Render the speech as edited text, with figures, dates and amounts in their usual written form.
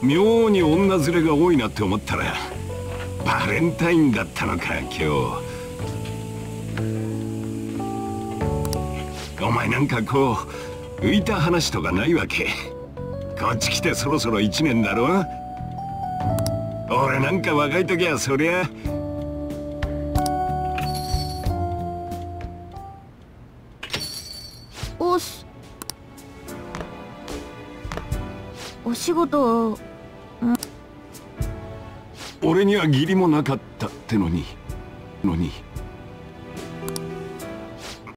妙に女連れが多いなって思ったらバレンタインだったのか今日。お前なんかこう浮いた話とかないわけ？こっち来てそろそろ1年だろ。俺なんか若い時はそりゃお仕事、 俺には義理もなかったってのに